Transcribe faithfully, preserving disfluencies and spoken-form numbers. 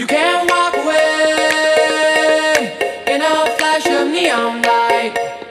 You can't walk away in a flash of neon light.